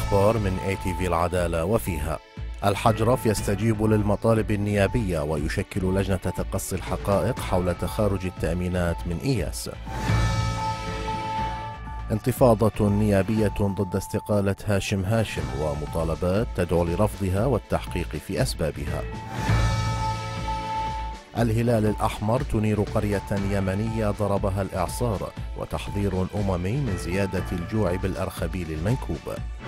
الأخبار من ATV العدالة، وفيها: الحجرف يستجيب للمطالب النيابية ويشكل لجنة تقصي الحقائق حول تخارج التأمينات من إياس. انتفاضة نيابية ضد استقالة هاشم هاشم ومطالبات تدعو لرفضها والتحقيق في أسبابها. الهلال الأحمر تنير قرية يمنية ضربها الإعصار، وتحذير أممي من زيادة الجوع بالأرخبيل المنكوب.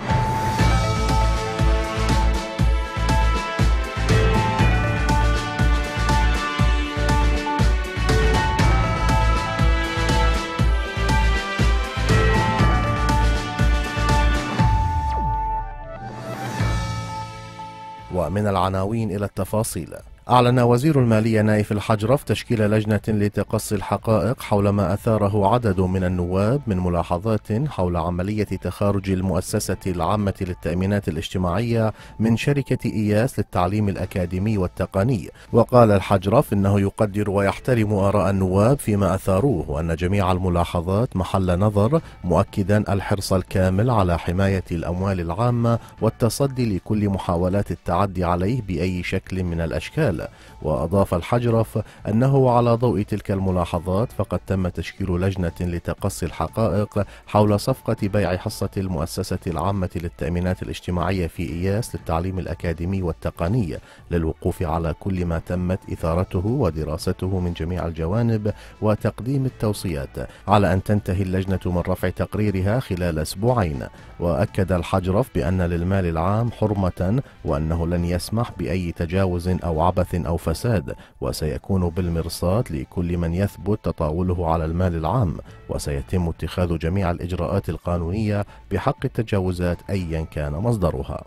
ومن العناوين إلى التفاصيل. أعلن وزير المالية نايف الحجرف تشكيل لجنة لتقصي الحقائق حول ما أثاره عدد من النواب من ملاحظات حول عملية تخارج المؤسسة العامة للتأمينات الاجتماعية من شركة إياس للتعليم الأكاديمي والتقني. وقال الحجرف إنه يقدر ويحترم آراء النواب فيما أثاروه، وأن جميع الملاحظات محل نظر، مؤكدا الحرص الكامل على حماية الأموال العامة والتصدي لكل محاولات التعدي عليه بأي شكل من الأشكال. وأضاف الحجرف أنه على ضوء تلك الملاحظات فقد تم تشكيل لجنة لتقصي الحقائق حول صفقة بيع حصة المؤسسة العامة للتأمينات الاجتماعية في إياس للتعليم الأكاديمي والتقني، للوقوف على كل ما تمت إثارته ودراسته من جميع الجوانب وتقديم التوصيات، على أن تنتهي اللجنة من رفع تقريرها خلال أسبوعين. وأكد الحجرف بأن للمال العام حرمة، وأنه لن يسمح بأي تجاوز أو عبث أو فساد، وسيكون بالمرصاد لكل من يثبت تطاوله على المال العام، وسيتم اتخاذ جميع الإجراءات القانونية بحق التجاوزات أيا كان مصدرها.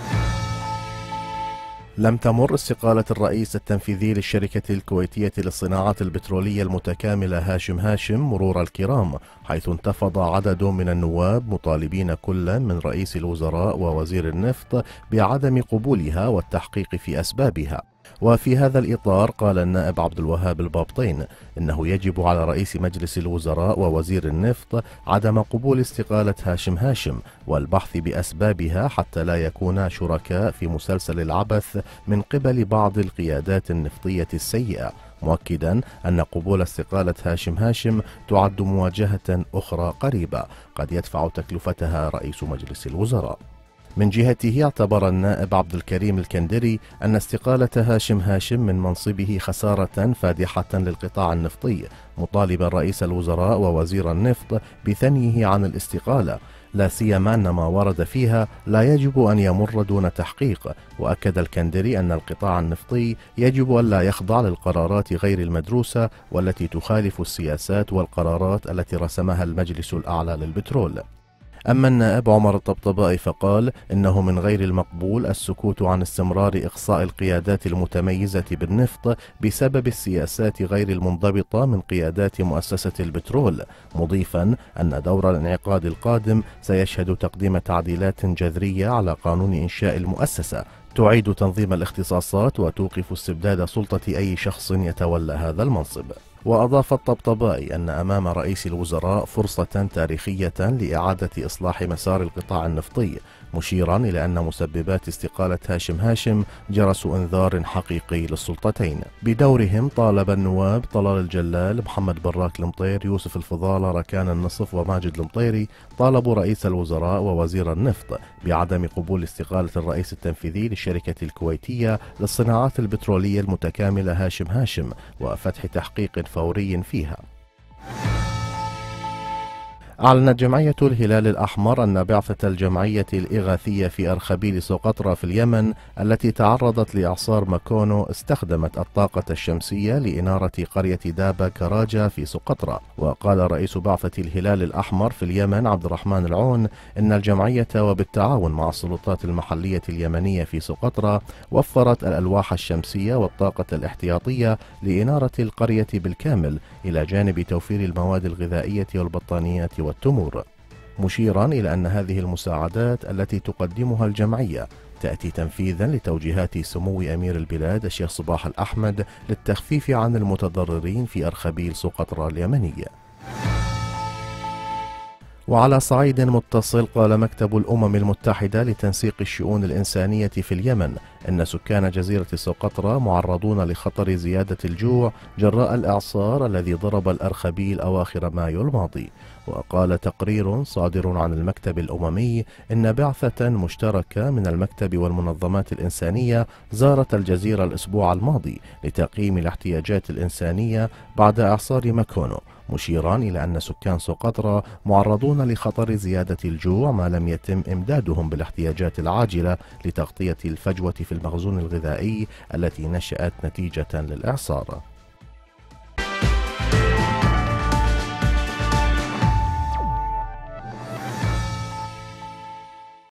لم تمر استقالة الرئيس التنفيذي للشركة الكويتية للصناعات البترولية المتكاملة هاشم هاشم مرور الكرام، حيث انتفض عدد من النواب مطالبين كل من رئيس الوزراء ووزير النفط بعدم قبولها والتحقيق في أسبابها. وفي هذا الإطار قال النائب عبد الوهاب البابطين إنه يجب على رئيس مجلس الوزراء ووزير النفط عدم قبول استقالة هاشم هاشم والبحث بأسبابها حتى لا يكونا شركاء في مسلسل العبث من قبل بعض القيادات النفطية السيئة، مؤكدا أن قبول استقالة هاشم هاشم تعد مواجهة أخرى قريبة قد يدفع تكلفتها رئيس مجلس الوزراء. من جهته اعتبر النائب عبد الكريم الكندري أن استقالة هاشم هاشم من منصبه خسارة فادحة للقطاع النفطي، مطالبا رئيس الوزراء ووزير النفط بثنيه عن الاستقالة، لا سيما أن ما ورد فيها لا يجب أن يمر دون تحقيق. وأكد الكندري أن القطاع النفطي يجب أن لا يخضع للقرارات غير المدروسة والتي تخالف السياسات والقرارات التي رسمها المجلس الأعلى للبترول. أما النائب عمر الطبطبائي فقال إنه من غير المقبول السكوت عن استمرار إقصاء القيادات المتميزة بالنفط بسبب السياسات غير المنضبطة من قيادات مؤسسة البترول، مضيفا أن دور الانعقاد القادم سيشهد تقديم تعديلات جذرية على قانون إنشاء المؤسسة تعيد تنظيم الاختصاصات وتوقف استبداد سلطة أي شخص يتولى هذا المنصب. وأضاف الطبطبائي أن أمام رئيس الوزراء فرصة تاريخية لإعادة إصلاح مسار القطاع النفطي، مشيرا إلى أن مسببات استقالة هاشم هاشم جرس إنذار حقيقي للسلطتين. بدورهم طالب النواب طلال الجلال، محمد براك المطير، يوسف الفضالة، ركان النصف وماجد المطيري طالبوا رئيس الوزراء ووزير النفط بعدم قبول استقالة الرئيس التنفيذي للشركة الكويتية للصناعات البترولية المتكاملة هاشم هاشم وفتح تحقيق فوري فيها. أعلنت جمعية الهلال الأحمر أن بعثة الجمعية الإغاثية في أرخبيل سقطرى في اليمن التي تعرضت لإعصار ماكونو استخدمت الطاقة الشمسية لإنارة قرية دابا كراجا في سقطرى. وقال رئيس بعثة الهلال الأحمر في اليمن عبد الرحمن العون إن الجمعية وبالتعاون مع السلطات المحلية اليمنية في سقطرى وفرت الألواح الشمسية والطاقة الاحتياطية لإنارة القرية بالكامل، إلى جانب توفير المواد الغذائية والبطانيات والتمور، مشيرا إلى أن هذه المساعدات التي تقدمها الجمعية تأتي تنفيذا لتوجيهات سمو أمير البلاد الشيخ صباح الأحمد للتخفيف عن المتضررين في أرخبيل سقطرى اليمنية. وعلى صعيد متصل، قال مكتب الأمم المتحدة لتنسيق الشؤون الإنسانية في اليمن إن سكان جزيرة سقطرى معرضون لخطر زيادة الجوع جراء الإعصار الذي ضرب الأرخبيل أواخر مايو الماضي. وقال تقرير صادر عن المكتب الأممي إن بعثة مشتركة من المكتب والمنظمات الإنسانية زارت الجزيرة الأسبوع الماضي لتقييم الاحتياجات الإنسانية بعد إعصار ماكونو، مشيرا إلى أن سكان سقطرى معرضون لخطر زيادة الجوع ما لم يتم إمدادهم بالاحتياجات العاجلة لتغطية الفجوة في المخزون الغذائي التي نشأت نتيجة للإعصار.